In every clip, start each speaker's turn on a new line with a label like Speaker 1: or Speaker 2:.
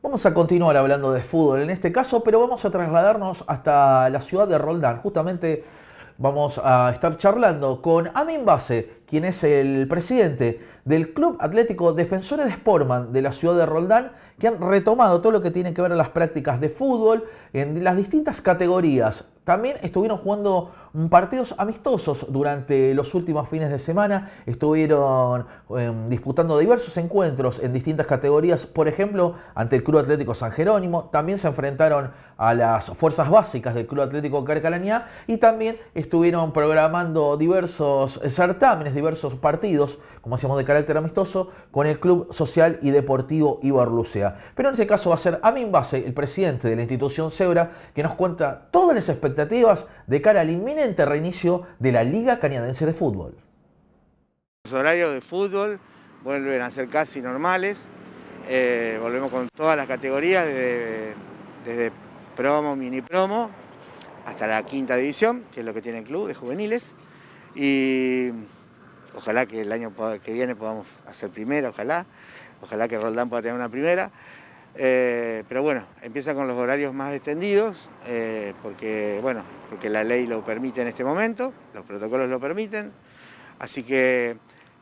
Speaker 1: Vamos a continuar hablando de fútbol en este caso, pero vamos a trasladarnos hasta la ciudad de Roldán. Justamente vamos a estar charlando con Amin Base, quien es el presidente del Club Atlético Defensores de Sportman de la ciudad de Roldán, que han retomado todo lo que tiene que ver a las prácticas de fútbol en las distintas categorías. También estuvieron jugando partidos amistosos durante los últimos fines de semana, estuvieron disputando diversos encuentros en distintas categorías, por ejemplo, ante el Club Atlético San Jerónimo, también se enfrentaron a las fuerzas básicas del Club Atlético Carcalañá y también estuvieron programando diversos certámenes, diversos partidos, como decíamos, de carácter amistoso, con el Club Social y Deportivo Ibarlucea. Pero en este caso va a ser Amin Base, el presidente de la institución Zebra, que nos cuenta todas las expectativas de cara al inminente reinicio de la Liga Cañadense de Fútbol.
Speaker 2: Los horarios de fútbol vuelven a ser casi normales, volvemos con todas las categorías, desde promo, mini promo, hasta la quinta división, que es lo que tiene el club de juveniles, y ojalá que el año que viene podamos hacer primera, ojalá que Roldán pueda tener una primera, pero bueno, empieza con los horarios más extendidos, porque la ley lo permite en este momento, los protocolos lo permiten, así que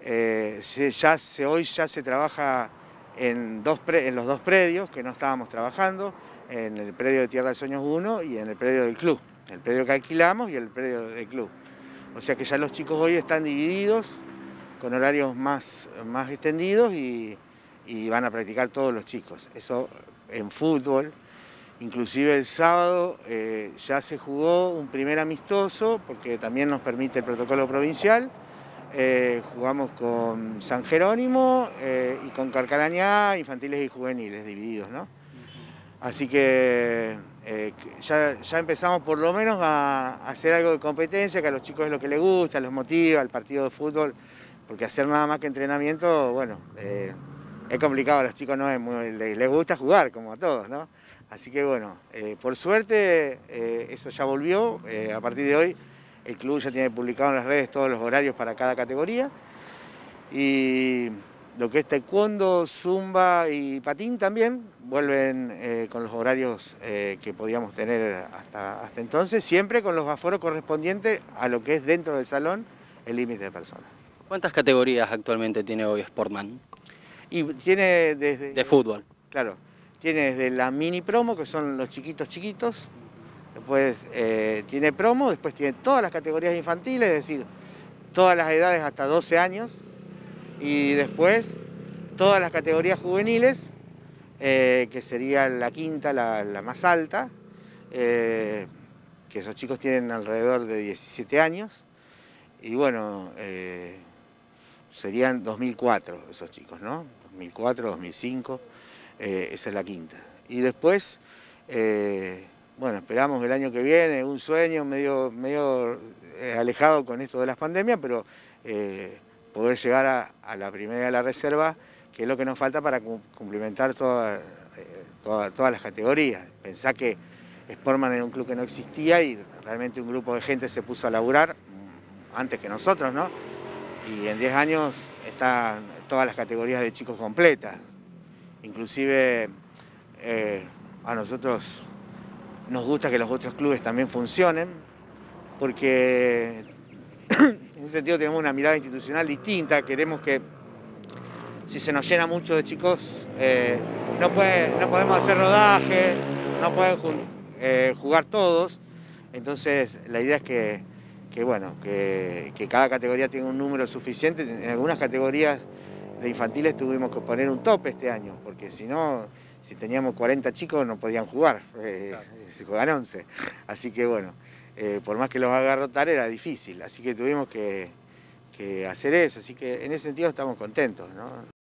Speaker 2: hoy ya se trabaja en los dos predios que no estábamos trabajando, en el predio de Tierra de Sueños 1 y en el predio del club, el predio que alquilamos y el predio del club. O sea que ya los chicos hoy están divididos con horarios más extendidos y van a practicar todos los chicos. Eso en fútbol, inclusive el sábado ya se jugó un primer amistoso porque también nos permite el protocolo provincial. Jugamos con San Jerónimo y con Carcarañá, infantiles y juveniles divididos, ¿no? Así que ya empezamos por lo menos a hacer algo de competencia, que a los chicos es lo que les gusta, los motiva, el partido de fútbol, porque hacer nada más que entrenamiento, bueno, es complicado, a los chicos no les gusta jugar, como a todos, ¿no? Así que bueno, por suerte eso ya volvió, a partir de hoy el club ya tiene publicado en las redes todos los horarios para cada categoría y lo que es taekwondo, zumba y patín también vuelven con los horarios que podíamos tener hasta entonces, siempre con los aforos correspondientes a lo que es dentro del salón el límite de personas.
Speaker 3: ¿Cuántas categorías actualmente tiene hoy Sportman?
Speaker 2: Y tiene desde...
Speaker 3: De fútbol.
Speaker 2: Claro, tiene desde la mini promo, que son los chiquitos, después tiene promo, después tiene todas las categorías infantiles, es decir, todas las edades hasta 12 años, y después todas las categorías juveniles, que sería la quinta, la más alta, que esos chicos tienen alrededor de 17 años, y bueno, serían 2004 esos chicos, ¿no? 2004, 2005, esa es la quinta. Y después, bueno, esperamos el año que viene, un sueño medio alejado con esto de las pandemias, pero poder llegar a la primera de la reserva, que es lo que nos falta para cumplimentar todas las categorías. Pensá que Sportman era un club que no existía y realmente un grupo de gente se puso a laburar antes que nosotros, ¿no? Y en 10 años están todas las categorías de chicos completas. Inclusive a nosotros nos gusta que los otros clubes también funcionen, porque en ese sentido tenemos una mirada institucional distinta, queremos que si se nos llena mucho de chicos, no podemos hacer rodaje, no pueden jugar todos, entonces la idea es que cada categoría tenga un número suficiente. En algunas categorías de infantiles tuvimos que poner un tope este año, porque si no, si teníamos 40 chicos no podían jugar, se juegan 11. Así que bueno, por más que los haga rotar era difícil, así que tuvimos que hacer eso, así que en ese sentido estamos contentos, ¿no?